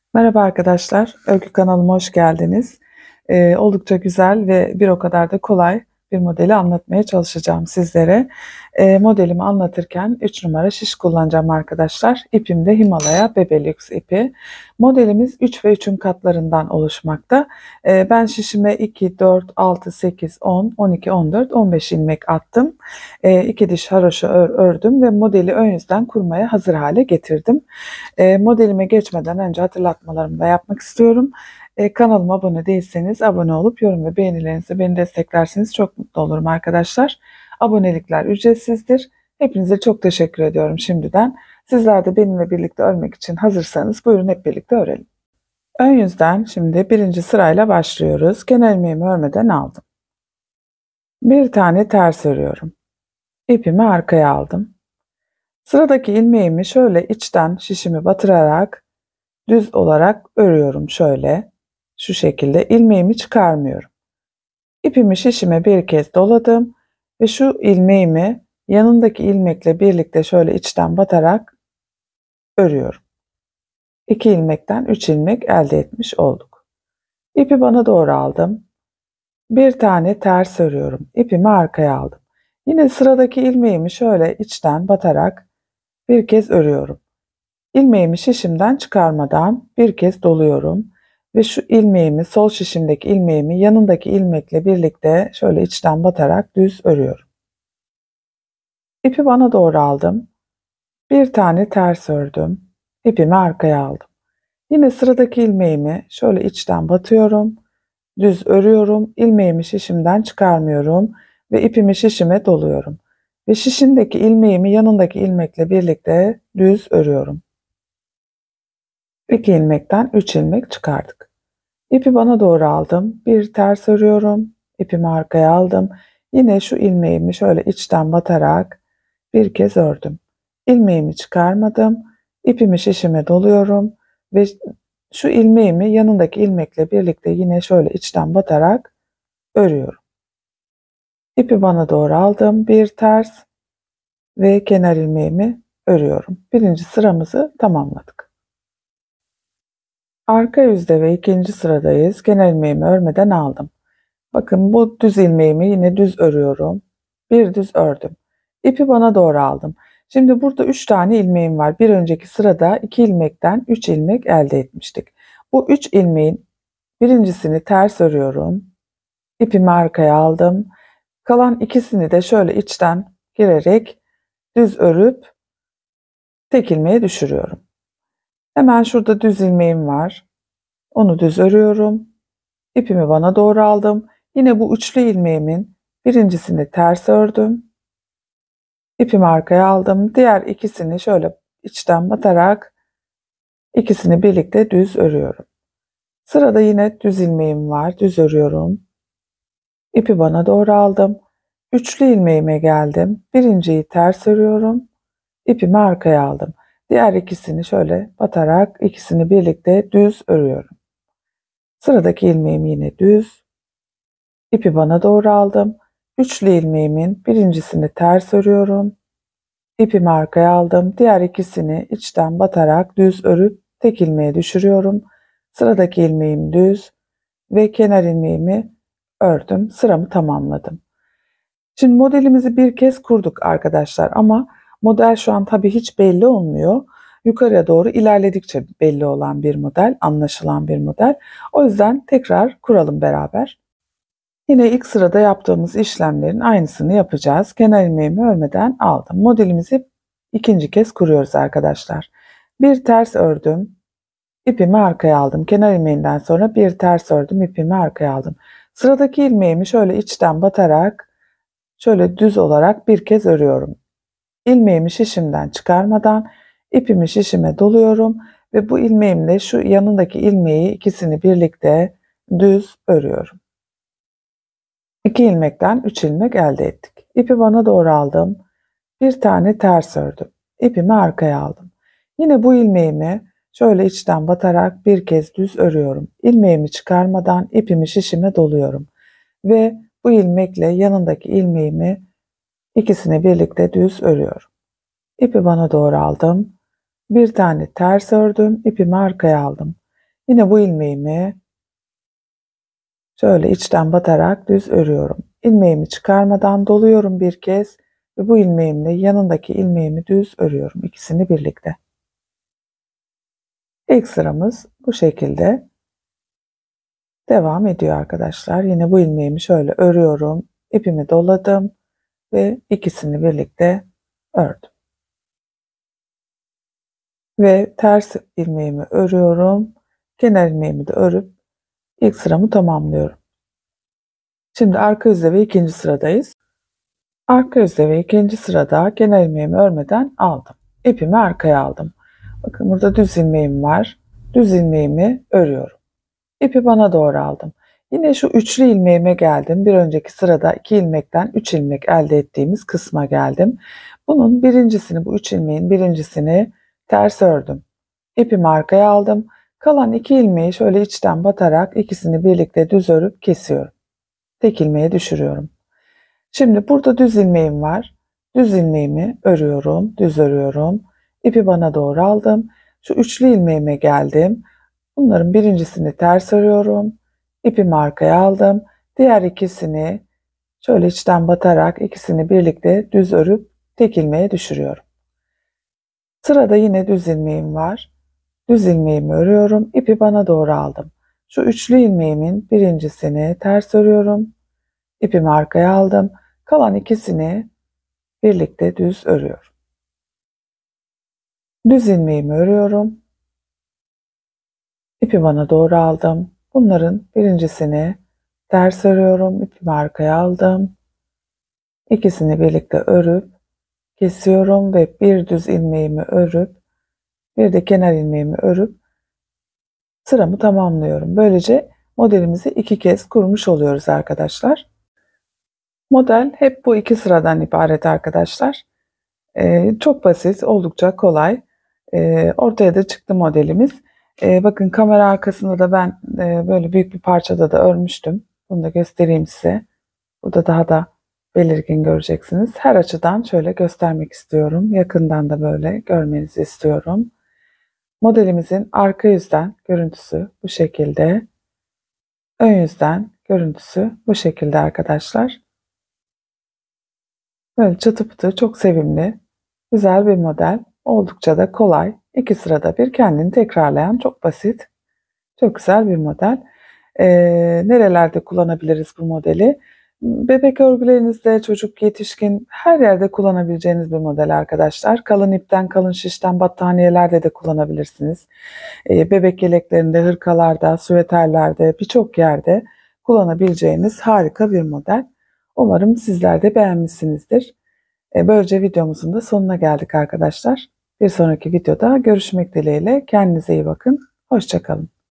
Merhaba arkadaşlar, Öykü kanalıma hoş geldiniz. Oldukça güzel ve bir o kadar da kolay bir modeli anlatmaya çalışacağım sizlere. Modelimi anlatırken 3 numara şiş kullanacağım arkadaşlar. İpim de Himalaya Bebelux ipi. Modelimiz 3 ve 3'ün katlarından oluşmakta. Ben şişime 2, 4, 6, 8, 10, 12, 14, 15 ilmek attım. 2 diş haroşa ördüm ve modeli ön yüzden kurmaya hazır hale getirdim. Modelime geçmeden önce hatırlatmalarımı da yapmak istiyorum. Kanalıma abone değilseniz abone olup yorum ve beğenilerinizle beni desteklerseniz çok mutlu olurum arkadaşlar. Abonelikler ücretsizdir. Hepinize çok teşekkür ediyorum şimdiden. Sizler de benimle birlikte örmek için hazırsanız buyurun hep birlikte örelim. Ön yüzden şimdi birinci sırayla başlıyoruz. Kenar ilmeğimi örmeden aldım. Bir tane ters örüyorum. İpimi arkaya aldım. Sıradaki ilmeğimi şöyle içten şişimi batırarak düz olarak örüyorum şöyle. Şu şekilde ilmeğimi çıkarmıyorum. İpimi şişime bir kez doladım ve şu ilmeğimi yanındaki ilmekle birlikte şöyle içten batarak örüyorum. 2 ilmekten 3 ilmek elde etmiş olduk. İpi bana doğru aldım. Bir tane ters örüyorum. İpimi arkaya aldım. Yine sıradaki ilmeğimi şöyle içten batarak bir kez örüyorum. İlmeğimi şişimden çıkarmadan bir kez doluyorum ve şu ilmeğimi, sol şişimdeki ilmeğimi yanındaki ilmekle birlikte şöyle içten batarak düz örüyorum. İpi bana doğru aldım. Bir tane ters ördüm. İpimi arkaya aldım. Yine sıradaki ilmeğimi şöyle içten batıyorum. Düz örüyorum. İlmeğimi şişimden çıkarmıyorum ve ipimi şişime doluyorum. Ve şişimdeki ilmeğimi yanındaki ilmekle birlikte düz örüyorum. 2 ilmekten 3 ilmek çıkardık. İpi bana doğru aldım. Bir ters örüyorum. İpimi arkaya aldım. Yine şu ilmeğimi şöyle içten batarak bir kez ördüm. İlmeğimi çıkarmadım. İpimi şişime doluyorum ve şu ilmeğimi yanındaki ilmekle birlikte yine şöyle içten batarak örüyorum. İpi bana doğru aldım. Bir ters ve kenar ilmeğimi örüyorum. Birinci sıramızı tamamladık. Arka yüzde ve ikinci sıradayız. Kenar ilmeğimi örmeden aldım. Bakın bu düz ilmeğimi yine düz örüyorum. Bir düz ördüm. İpi bana doğru aldım. Şimdi burada 3 tane ilmeğim var. Bir önceki sırada 2 ilmekten 3 ilmek elde etmiştik. Bu 3 ilmeğin birincisini ters örüyorum. İpimi arkaya aldım. Kalan ikisini de şöyle içten girerek düz örüp tek ilmeğe düşürüyorum. Hemen şurada düz ilmeğim var. Onu düz örüyorum. İpimi bana doğru aldım. Yine bu üçlü ilmeğimin birincisini ters ördüm. İpimi arkaya aldım. Diğer ikisini şöyle içten batarak ikisini birlikte düz örüyorum. Sırada yine düz ilmeğim var. Düz örüyorum. İpi bana doğru aldım. Üçlü ilmeğime geldim. Birinciyi ters örüyorum. İpimi arkaya aldım. Diğer ikisini şöyle batarak ikisini birlikte düz örüyorum. Sıradaki ilmeğim yine düz. İpi bana doğru aldım. Üçlü ilmeğimin birincisini ters örüyorum. İpimi arkaya aldım. Diğer ikisini içten batarak düz örüp tek ilmeğe düşürüyorum. Sıradaki ilmeğim düz ve kenar ilmeğimi ördüm. Sıramı tamamladım. Şimdi modelimizi bir kez kurduk arkadaşlar ama model şu an tabii hiç belli olmuyor. Yukarıya doğru ilerledikçe belli olan bir model, anlaşılan bir model. O yüzden tekrar kuralım beraber. Yine ilk sırada yaptığımız işlemlerin aynısını yapacağız. Kenar ilmeğimi örmeden aldım. Modelimizi ikinci kez kuruyoruz arkadaşlar. Bir ters ördüm. İpimi arkaya aldım. Kenar ilmeğinden sonra bir ters ördüm. İpimi arkaya aldım. Sıradaki ilmeğimi şöyle içten batarak şöyle düz olarak bir kez örüyorum. İlmeğimi şişimden çıkarmadan ipimi şişime doluyorum ve bu ilmeğimle şu yanındaki ilmeği ikisini birlikte düz örüyorum. 2 ilmekten 3 ilmek elde ettik. İpi bana doğru aldım. Bir tane ters ördüm. İpimi arkaya aldım. Yine bu ilmeğimi şöyle içten batarak bir kez düz örüyorum. İlmeğimi çıkarmadan ipimi şişime doluyorum. Ve bu ilmekle yanındaki ilmeğimi ikisini birlikte düz örüyorum. İpi bana doğru aldım. Bir tane ters ördüm. İpimi arkaya aldım. Yine bu ilmeğimi şöyle içten batarak düz örüyorum. İlmeğimi çıkarmadan doluyorum bir kez ve bu ilmeğimle yanındaki ilmeğimi düz örüyorum. İkisini birlikte. İlk sıramız bu şekilde devam ediyor arkadaşlar. Yine bu ilmeğimi şöyle örüyorum. İpimi doladım ve ikisini birlikte ördüm. Ve ters ilmeğimi örüyorum. Kenar ilmeğimi de örüp ilk sıramı tamamlıyorum. Şimdi arka yüzde ve ikinci sıradayız. Arka yüzde ve ikinci sırada kenar ilmeğimi örmeden aldım. İpimi arkaya aldım. Bakın burada düz ilmeğim var. Düz ilmeğimi örüyorum. İpi bana doğru aldım. Yine şu üçlü ilmeğime geldim. Bir önceki sırada 2 ilmekten 3 ilmek elde ettiğimiz kısma geldim. Bunun birincisini, bu 3 ilmeğin birincisini ters ördüm. İpimi arkaya aldım. Kalan 2 ilmeği şöyle içten batarak ikisini birlikte düz örüp kesiyorum. Tek ilmeğe düşürüyorum. Şimdi burada düz ilmeğim var. Düz ilmeğimi örüyorum, düz örüyorum. İpi bana doğru aldım. Şu üçlü ilmeğime geldim. Bunların birincisini ters örüyorum. İpimi arkaya aldım. Diğer ikisini şöyle içten batarak ikisini birlikte düz örüp tek ilmeğe düşürüyorum. Sırada yine düz ilmeğim var. Düz ilmeğimi örüyorum. İpi bana doğru aldım. Şu üçlü ilmeğimin birincisini ters örüyorum. İpimi arkaya aldım. Kalan ikisini birlikte düz örüyorum. Düz ilmeğimi örüyorum. İpi bana doğru aldım. Bunların birincisini ters örüyorum. İpimi arkaya aldım. İkisini birlikte örüp kesiyorum ve bir düz ilmeğimi örüp bir de kenar ilmeğimi örüp sıramı tamamlıyorum. Böylece modelimizi 2 kez kurmuş oluyoruz arkadaşlar. Model hep bu 2 sıradan ibaret arkadaşlar. Çok basit, oldukça kolay. Ortaya da çıktı modelimiz. Bakın kamera arkasında da ben böyle büyük bir parçada da örmüştüm. Bunu da göstereyim size. Burada daha da belirgin göreceksiniz. Her açıdan şöyle göstermek istiyorum. Yakından da böyle görmenizi istiyorum. Modelimizin arka yüzden görüntüsü bu şekilde. Ön yüzden görüntüsü bu şekilde arkadaşlar. Böyle çıtı pıtı çok sevimli, güzel bir model. Oldukça da kolay. 2 sırada bir kendini tekrarlayan çok basit, çok güzel bir model. Nerelerde kullanabiliriz bu modeli? Bebek örgülerinizde, çocuk, yetişkin her yerde kullanabileceğiniz bir model arkadaşlar. Kalın ipten, kalın şişten battaniyelerde de kullanabilirsiniz. Bebek yeleklerinde, hırkalarda, süveterlerde birçok yerde kullanabileceğiniz harika bir model. Umarım sizler de beğenmişsinizdir. Böylece videomuzun da sonuna geldik arkadaşlar. Bir sonraki videoda görüşmek dileğiyle. Kendinize iyi bakın. Hoşça kalın.